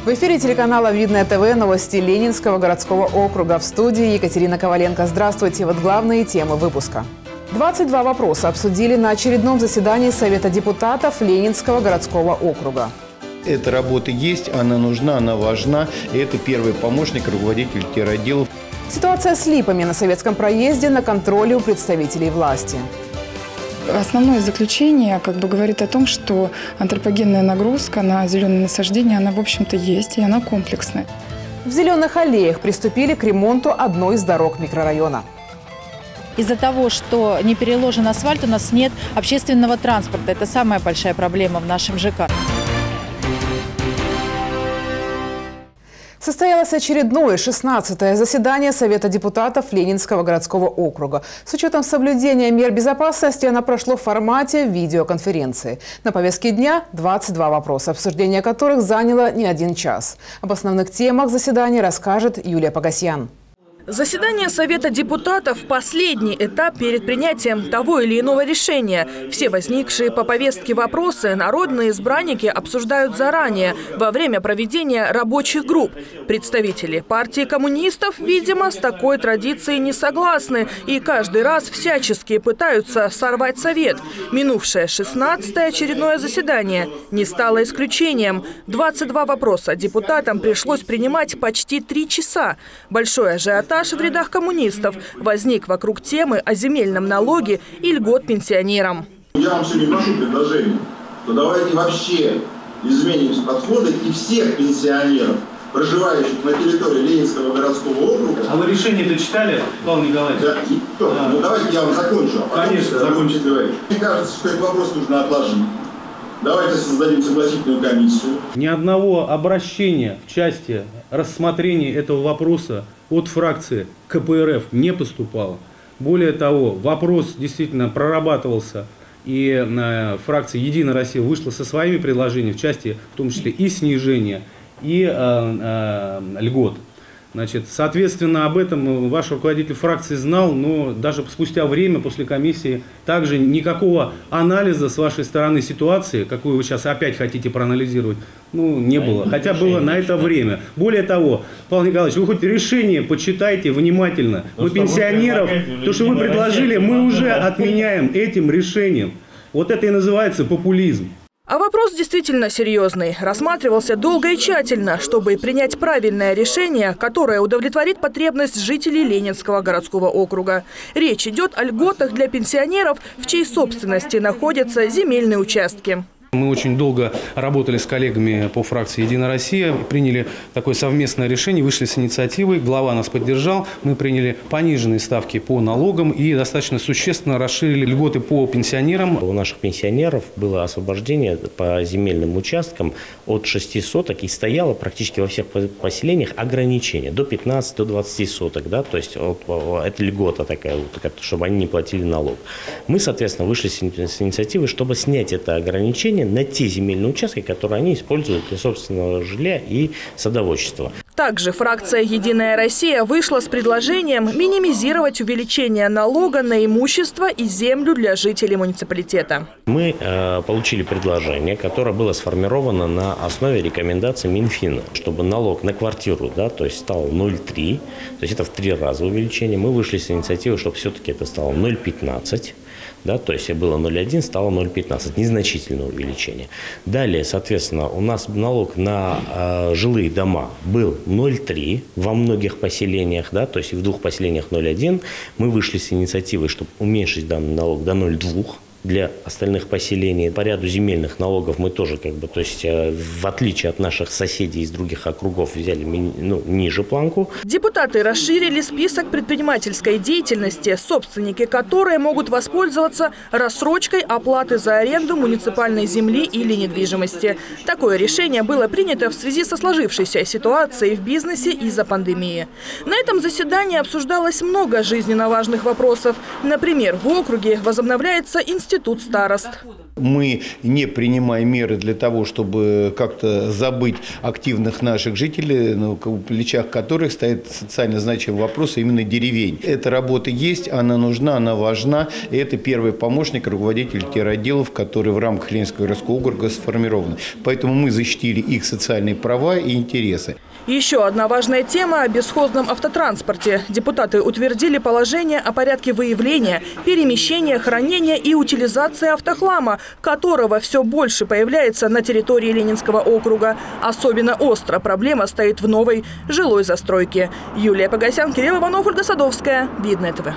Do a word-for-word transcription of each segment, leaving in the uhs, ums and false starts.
В эфире телеканала «Видное ТВ» новости Ленинского городского округа. В студии Екатерина Коваленко. Здравствуйте. Вот главные темы выпуска. двадцать два вопроса обсудили на очередном заседании Совета депутатов Ленинского городского округа. Эта работа есть, она нужна, она важна. И это первый помощник руководителя теротделов. Ситуация с липами на Советском проезде на контроле у представителей власти. Основное заключение как бы говорит о том, что антропогенная нагрузка на зеленые насаждения, она в общем-то есть, и она комплексная. В Зеленых аллеях приступили к ремонту одной из дорог микрорайона. Из-за того, что не переложен асфальт, у нас нет общественного транспорта. Это самая большая проблема в нашем ЖК. Состоялось очередное шестнадцатое заседание Совета депутатов Ленинского городского округа. С учетом соблюдения мер безопасности оно прошло в формате видеоконференции. На повестке дня двадцать два вопроса, обсуждение которых заняло не один час. Об основных темах заседания расскажет Юлия Погосян. Заседание Совета депутатов – последний этап перед принятием того или иного решения. Все возникшие по повестке вопросы народные избранники обсуждают заранее, во время проведения рабочих групп. Представители партии коммунистов, видимо, с такой традицией не согласны и каждый раз всячески пытаются сорвать совет. Минувшее шестнадцатое очередное заседание не стало исключением. двадцать два вопроса депутатам пришлось принимать почти три часа. Большой ажиотаж в рядах коммунистов возник вокруг темы о земельном налоге и льгот пенсионерам. Я вам сегодня вношу предложение, что давайте вообще изменим подходы и всех пенсионеров, проживающих на территории Ленинского городского округа. А вы решение-то читали, Павел Николаевич? Да, и, да. Ну давайте я вам закончу. А потом, Конечно, закончите. Мне кажется, что этот вопрос нужно отложить. Давайте создадим согласительную комиссию. Ни одного обращения в части рассмотрения этого вопроса от фракции ка пэ эр эф не поступало. Более того, вопрос действительно прорабатывался, и э, фракция «Единая Россия» вышла со своими предложениями, в части, в том числе и снижения, и э, э, льгот. Значит, соответственно, об этом ваш руководитель фракции знал, но даже спустя время после комиссии также никакого анализа с вашей стороны ситуации, какую вы сейчас опять хотите проанализировать, ну, не было. Хотя было на это время. Более того, Павел Николаевич, вы хоть решение почитайте внимательно. Мы пенсионеров, то, что вы предложили, мы уже отменяем этим решением. Вот это и называется популизм. А вопрос действительно серьезный. Рассматривался долго и тщательно, чтобы принять правильное решение, которое удовлетворит потребность жителей Ленинского городского округа. Речь идет о льготах для пенсионеров, в чьей собственности находятся земельные участки. Мы очень долго работали с коллегами по фракции «Единая Россия», приняли такое совместное решение, вышли с инициативой, глава нас поддержал. Мы приняли пониженные ставки по налогам и достаточно существенно расширили льготы по пенсионерам. У наших пенсионеров было освобождение по земельным участкам от шести соток и стояло практически во всех поселениях ограничение до пятнадцати, до двадцати соток. Да? То есть вот, это льгота такая, чтобы они не платили налог. Мы, соответственно, вышли с инициативой, чтобы снять это ограничение на те земельные участки, которые они используют для собственного жилья и садоводчества. Также фракция «Единая Россия» вышла с предложением минимизировать увеличение налога на имущество и землю для жителей муниципалитета. Мы э, получили предложение, которое было сформировано на основе рекомендаций Минфина, чтобы налог на квартиру, да, то есть стал ноль целых три, то есть это в три раза увеличение. Мы вышли с инициативой, чтобы все-таки это стало ноль целых пятнадцать. Да, то есть было ноль целых один, стало ноль целых пятнадцать, незначительное увеличение. Далее, соответственно, у нас налог на э, жилые дома был ноль целых три во многих поселениях, да, то есть в двух поселениях ноль целых один. Мы вышли с инициативой, чтобы уменьшить данный налог до ноль целых двух для остальных поселений. По ряду земельных налогов мы тоже, как бы, то есть в отличие от наших соседей из других округов, взяли ну, ниже планку. Депутаты расширили список предпринимательской деятельности, собственники которой могут воспользоваться рассрочкой оплаты за аренду муниципальной земли или недвижимости. Такое решение было принято в связи со сложившейся ситуацией в бизнесе из-за пандемии. На этом заседании обсуждалось много жизненно важных вопросов. Например, в округе возобновляется институт Институт старост. Мы не принимаем меры для того, чтобы как-то забыть активных наших жителей, на плечах которых стоит социально значимый вопрос именно деревень. Эта работа есть, она нужна, она важна. И это первый помощник руководителя теротделов, которые в рамках Ленинского городского округа сформированы. Поэтому мы защитили их социальные права и интересы. Еще одна важная тема – о бесхозном автотранспорте. Депутаты утвердили положение о порядке выявления, перемещения, хранения и утилизации автохлама, которого все больше появляется на территории Ленинского округа. Особенно остро проблема стоит в новой жилой застройке. Юлия Погосян, Кирилл Иванов, Ольга Садовская. Видное ТВ.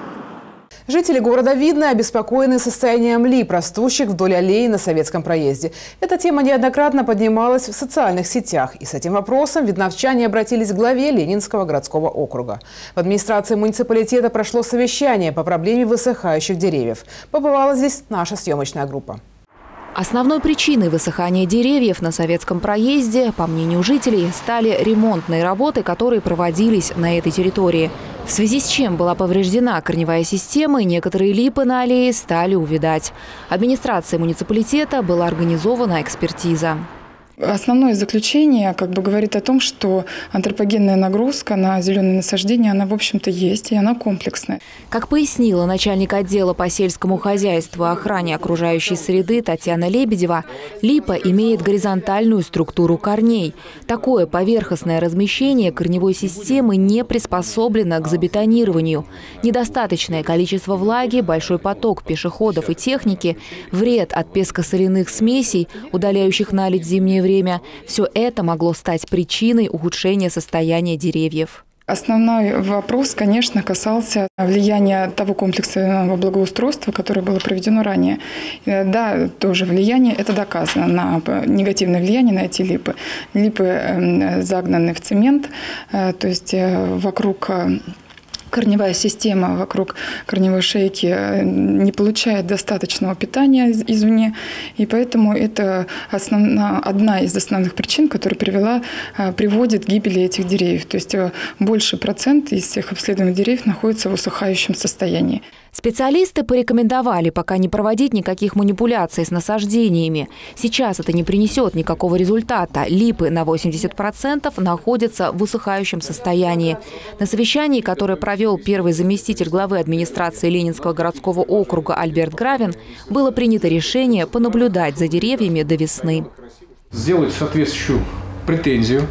Жители города Видное обеспокоены состоянием лип, растущих вдоль аллеи на Советском проезде. Эта тема неоднократно поднималась в социальных сетях. И с этим вопросом видновчане обратились к главе Ленинского городского округа. В администрации муниципалитета прошло совещание по проблеме высыхающих деревьев. Побывала здесь наша съемочная группа. Основной причиной высыхания деревьев на Советском проезде, по мнению жителей, стали ремонтные работы, которые проводились на этой территории. В связи с чем была повреждена корневая система, и некоторые липы на аллее стали увядать. Администрацией муниципалитета была организована экспертиза. Основное заключение как бы говорит о том, что антропогенная нагрузка на зеленые насаждения, она в общем-то есть, и она комплексная. Как пояснила начальник отдела по сельскому хозяйству и охране окружающей среды Татьяна Лебедева, липа имеет горизонтальную структуру корней. Такое поверхностное размещение корневой системы не приспособлено к забетонированию. Недостаточное количество влаги, большой поток пешеходов и техники, вред от песко-соляных смесей, удаляющих наледь в зимнее время – все это могло стать причиной ухудшения состояния деревьев. Основной вопрос, конечно, касался влияния того комплексного благоустройства, которое было проведено ранее. Да, тоже влияние, это доказано, на негативное влияние на эти липы. Липы загнаны в цемент, то есть вокруг... Корневая система вокруг корневой шейки не получает достаточного питания извне, и поэтому это основна, одна из основных причин, которая привела, приводит к гибели этих деревьев. То есть больше процент из всех обследуемых деревьев находится в усыхающем состоянии. Специалисты порекомендовали пока не проводить никаких манипуляций с насаждениями. Сейчас это не принесет никакого результата. Липы на восемьдесят процентов находятся в усыхающем состоянии. На совещании, которое провел первый заместитель главы администрации Ленинского городского округа Альберт Гравин, было принято решение понаблюдать за деревьями до весны. Сделать соответствующую претензию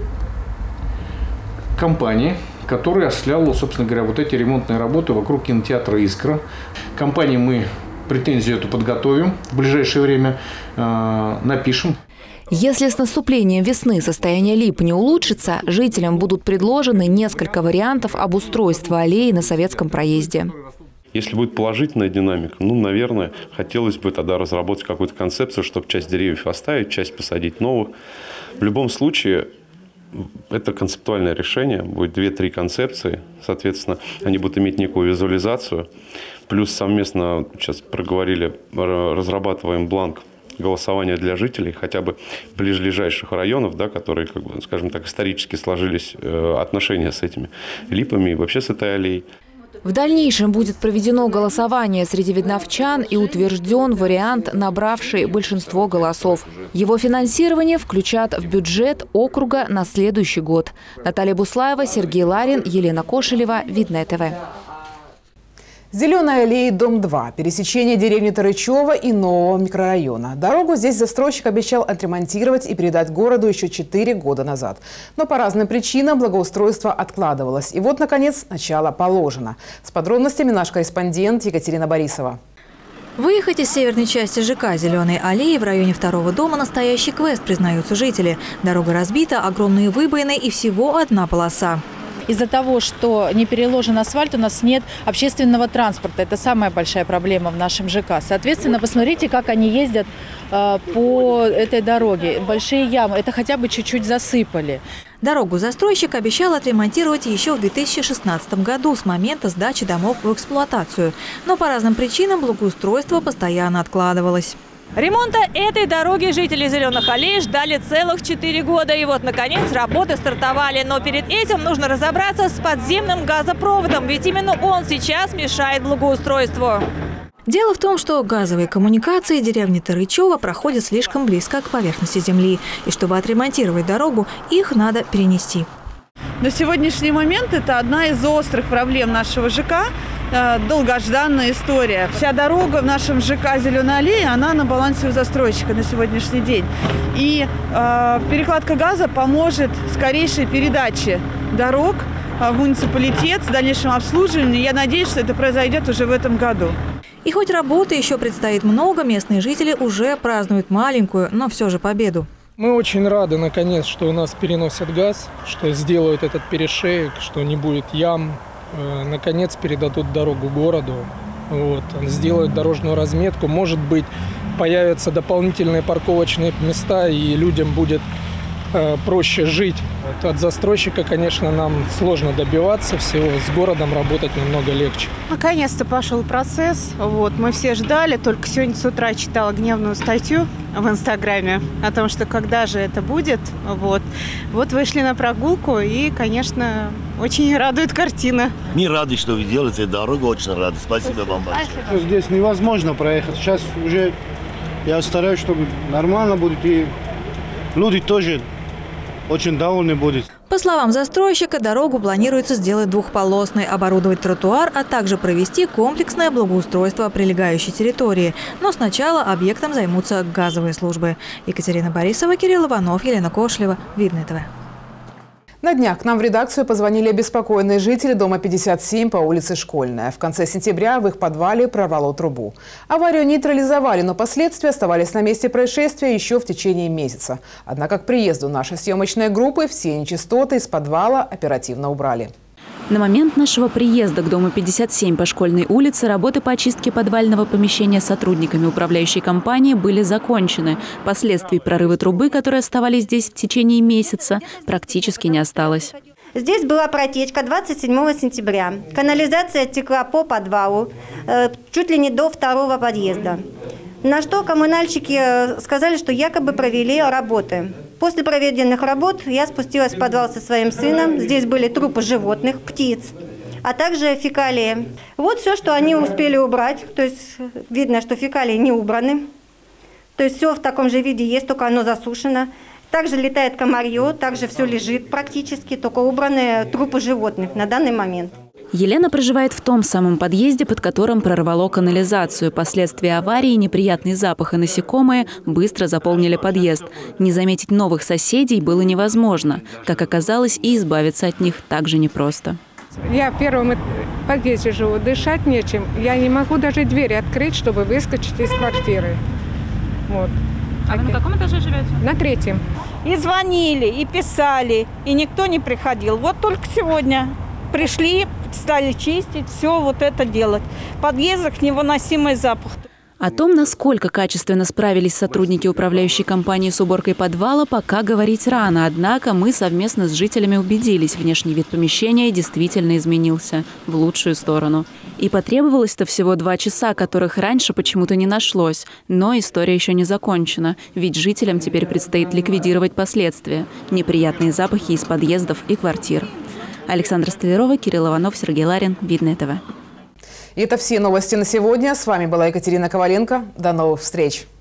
компании, которая осуществляла, собственно говоря, вот эти ремонтные работы вокруг кинотеатра «Искра». Компании мы претензию эту подготовим в ближайшее время, э, напишем. Если с наступлением весны состояние лип не улучшится, жителям будут предложены несколько вариантов обустройства аллеи на Советском проезде. Если будет положительная динамика, ну, наверное, хотелось бы тогда разработать какую-то концепцию, чтобы часть деревьев оставить, часть посадить новых. В любом случае, это концептуальное решение, будет две-три концепции, соответственно, они будут иметь некую визуализацию. Плюс совместно, сейчас проговорили, разрабатываем бланк голосования для жителей, хотя бы ближайших районов, да, которые, как бы, скажем так, исторически сложились э, отношения с этими липами и вообще с этой аллеей. В дальнейшем будет проведено голосование среди видновчан и утвержден вариант, набравший большинство голосов. Его финансирование включат в бюджет округа на следующий год. Наталья Буслаева, Сергей Ларин, Елена Кошелева, Видное ТВ. Зеленая аллея, дом два. Пересечение деревни Тарычева и нового микрорайона. Дорогу здесь застройщик обещал отремонтировать и передать городу еще четыре года назад. Но по разным причинам благоустройство откладывалось. И вот, наконец, начало положено. С подробностями наш корреспондент Екатерина Борисова. Выехать из северной части ЖК Зеленой аллеи в районе второго дома – настоящий квест, признаются жители. Дорога разбита, огромные выбоины и всего одна полоса. Из-за того, что не переложен асфальт, у нас нет общественного транспорта. Это самая большая проблема в нашем ЖК. Соответственно, посмотрите, как они ездят э, по этой дороге. Большие ямы. Это хотя бы чуть-чуть засыпали. Дорогу застройщик обещал отремонтировать еще в две тысячи шестнадцатом году с момента сдачи домов в эксплуатацию. Но по разным причинам благоустройство постоянно откладывалось. Ремонта этой дороги жители Зеленых аллей ждали целых четыре года. И вот, наконец, работы стартовали. Но перед этим нужно разобраться с подземным газопроводом, ведь именно он сейчас мешает благоустройству. Дело в том, что газовые коммуникации деревни Тарычево проходят слишком близко к поверхности земли. И чтобы отремонтировать дорогу, их надо перенести. На сегодняшний момент это одна из острых проблем нашего ЖК. Долгожданная история. Вся дорога в нашем ЖК «Зеленая аллея», она на балансе у застройщика на сегодняшний день. И э, перекладка газа поможет скорейшей передаче дорог в муниципалитет с дальнейшим обслуживанием. Я надеюсь, что это произойдет уже в этом году. И хоть работы еще предстоит много, местные жители уже празднуют маленькую, но все же победу. Мы очень рады, наконец, что у нас переносят газ, что сделают этот перешеек, что не будет ям. Наконец передадут дорогу городу, вот, сделают дорожную разметку. Может быть, появятся дополнительные парковочные места, и людям будет э, проще жить. Вот, от застройщика, конечно, нам сложно добиваться всего, с городом работать намного легче. Наконец-то пошел процесс. Вот, мы все ждали, только сегодня с утра читала гневную статью в Инстаграме о том, что когда же это будет. Вот, вот вышли на прогулку, и, конечно, очень радует картина. Мы рады, что вы делаете дорогу, очень рады. Спасибо вам большое. Здесь невозможно проехать. Сейчас уже я стараюсь, чтобы нормально будет, и люди тоже очень довольны будут. По словам застройщика, дорогу планируется сделать двухполосной, оборудовать тротуар, а также провести комплексное благоустройство прилегающей территории. Но сначала объектом займутся газовые службы. Екатерина Борисова, Кирилл Иванов, Елена Кошлева, Видное ТВ. На днях к нам в редакцию позвонили обеспокоенные жители дома пятьдесят семь по улице Школьная. В конце сентября в их подвале прорвало трубу. Аварию нейтрализовали, но последствия оставались на месте происшествия еще в течение месяца. Однако к приезду нашей съемочной группы все нечистоты из подвала оперативно убрали. На момент нашего приезда к дому пятьдесят семь по Школьной улице работы по очистке подвального помещения сотрудниками управляющей компании были закончены. Последствий прорыва трубы, которые оставались здесь в течение месяца, практически не осталось. Здесь была протечка двадцать седьмого сентября. Канализация текла по подвалу чуть ли не до второго подъезда. На что коммунальщики сказали, что якобы провели работы. После проведенных работ я спустилась в подвал со своим сыном. Здесь были трупы животных, птиц, а также фекалии. Вот все, что они успели убрать. То есть видно, что фекалии не убраны. То есть все в таком же виде есть, только оно засушено. Также летает комарье, также все лежит практически, только убраны трупы животных на данный момент. Елена проживает в том самом подъезде, под которым прорвало канализацию. Последствия аварии, неприятный запах и насекомые быстро заполнили подъезд. Не заметить новых соседей было невозможно. Как оказалось, и избавиться от них также непросто. Я в первом подъезде живу, дышать нечем. Я не могу даже двери открыть, чтобы выскочить из квартиры. Вот. А вы на каком этаже живете? На третьем. И звонили, и писали, и никто не приходил. Вот только сегодня пришли, стали чистить, все вот это делать. В подъездах невыносимый запах. О том, насколько качественно справились сотрудники управляющей компании с уборкой подвала, пока говорить рано. Однако мы совместно с жителями убедились, внешний вид помещения действительно изменился в лучшую сторону. И потребовалось-то всего два часа, которых раньше почему-то не нашлось. Но история еще не закончена, ведь жителям теперь предстоит ликвидировать последствия. Неприятные запахи из подъездов и квартир. Александра Столярова, Кирилл Иванов, Сергей Ларин, Видное ТВ. И это все новости на сегодня. С вами была Екатерина Коваленко. До новых встреч.